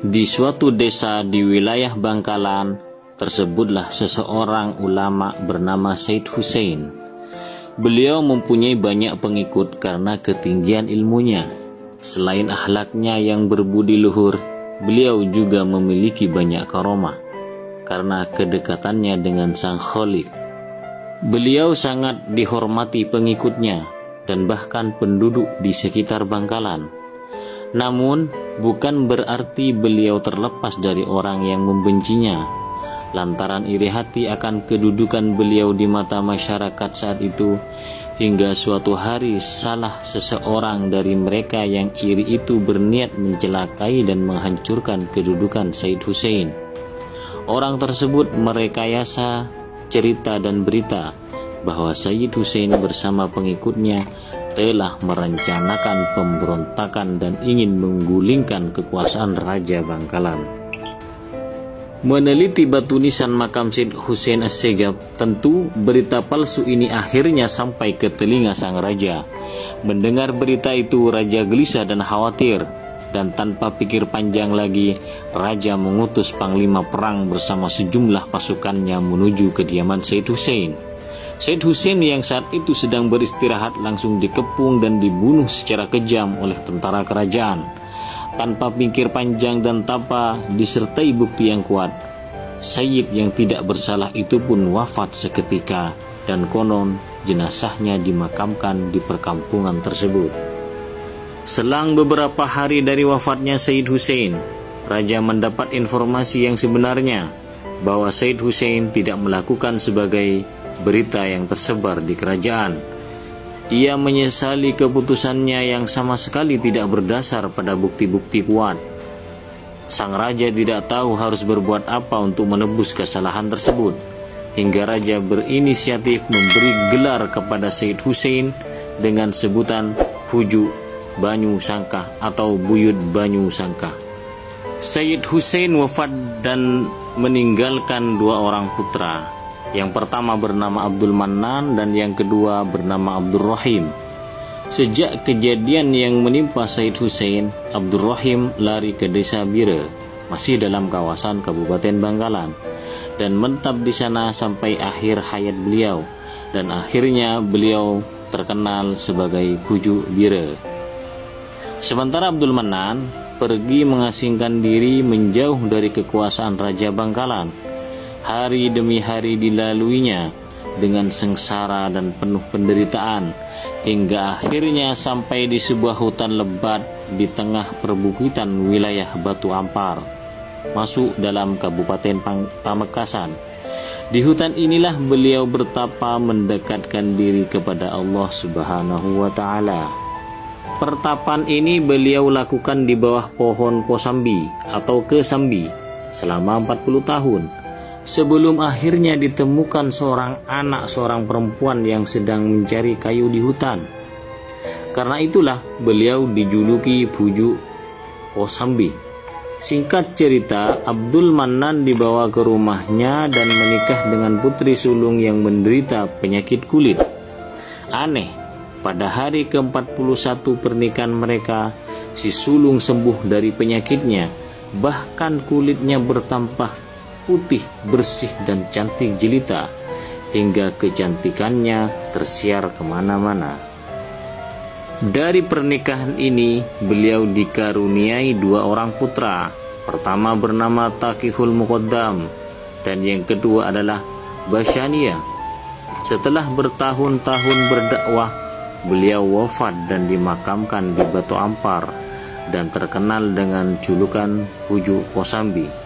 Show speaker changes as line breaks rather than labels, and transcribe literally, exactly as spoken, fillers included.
Di suatu desa di wilayah Bangkalan, tersebutlah seseorang ulama bernama Said Hussein. Beliau mempunyai banyak pengikut karena ketinggian ilmunya. Selain akhlaknya yang berbudi luhur, beliau juga memiliki banyak karomah karena kedekatannya dengan Sang Khalik. Beliau sangat dihormati pengikutnya dan bahkan penduduk di sekitar Bangkalan. Namun, bukan berarti beliau terlepas dari orang yang membencinya, lantaran iri hati akan kedudukan beliau di mata masyarakat saat itu, hingga suatu hari salah seseorang dari mereka yang iri itu berniat mencelakai dan menghancurkan kedudukan Said Hussein. Orang tersebut merekayasa cerita dan berita bahwa Said Hussein bersama pengikutnya telah merencanakan pemberontakan dan ingin menggulingkan kekuasaan Raja Bangkalan. Meneliti batu nisan makam Said Hussein Assegaf, tentu berita palsu ini akhirnya sampai ke telinga sang raja. Mendengar berita itu, raja gelisah dan khawatir, dan tanpa pikir panjang lagi, raja mengutus panglima perang bersama sejumlah pasukannya menuju kediaman Said Hussein. Said Hussein yang saat itu sedang beristirahat langsung dikepung dan dibunuh secara kejam oleh tentara kerajaan. Tanpa pikir panjang dan tanpa disertai bukti yang kuat, Sayyid yang tidak bersalah itu pun wafat seketika, dan konon jenazahnya dimakamkan di perkampungan tersebut. Selang beberapa hari dari wafatnya Said Hussein, raja mendapat informasi yang sebenarnya bahwa Said Hussein tidak melakukan sebagai berita yang tersebar di kerajaan. Ia menyesali keputusannya yang sama sekali tidak berdasar pada bukti-bukti kuat. Sang raja tidak tahu harus berbuat apa untuk menebus kesalahan tersebut, hingga raja berinisiatif memberi gelar kepada Said Hussein dengan sebutan Huju Banyu Sangkah atau Buyut Banyu Sangkah. Said Hussein wafat dan meninggalkan dua orang putra. Yang pertama bernama Abdul Mannan dan yang kedua bernama Abdul Rahim. Sejak kejadian yang menimpa Said Hussein, Abdul Rahim lari ke desa Bira, masih dalam kawasan Kabupaten Bangkalan, dan menetap di sana sampai akhir hayat beliau, dan akhirnya beliau terkenal sebagai Huju Bira. Sementara Abdul Mannan pergi mengasingkan diri menjauh dari kekuasaan Raja Bangkalan. Hari demi hari dilaluinya dengan sengsara dan penuh penderitaan, hingga akhirnya sampai di sebuah hutan lebat di tengah perbukitan wilayah Batu Ampar, masuk dalam Kabupaten Pamekasan. Di hutan inilah beliau bertapa mendekatkan diri kepada Allah Subhanahu wa Ta'ala. Pertapan ini beliau lakukan di bawah pohon kosambi atau kesambi selama empat puluh tahun. Sebelum akhirnya ditemukan seorang anak seorang perempuan yang sedang mencari kayu di hutan. Karena itulah beliau dijuluki Huju Kosambi. Singkat cerita, Abdul Mannan dibawa ke rumahnya dan menikah dengan putri sulung yang menderita penyakit kulit. Aneh, pada hari ke empat puluh satu pernikahan mereka, si sulung sembuh dari penyakitnya. Bahkan kulitnya bertambah putih, bersih, dan cantik jelita, hingga kecantikannya tersiar kemana-mana. Dari pernikahan ini, beliau dikaruniai dua orang putra. Pertama bernama Taqihul Muqaddam, dan yang kedua adalah Basyania. Setelah bertahun-tahun berdakwah, beliau wafat dan dimakamkan di Batu Ampar, dan terkenal dengan julukan Huju Kosambi.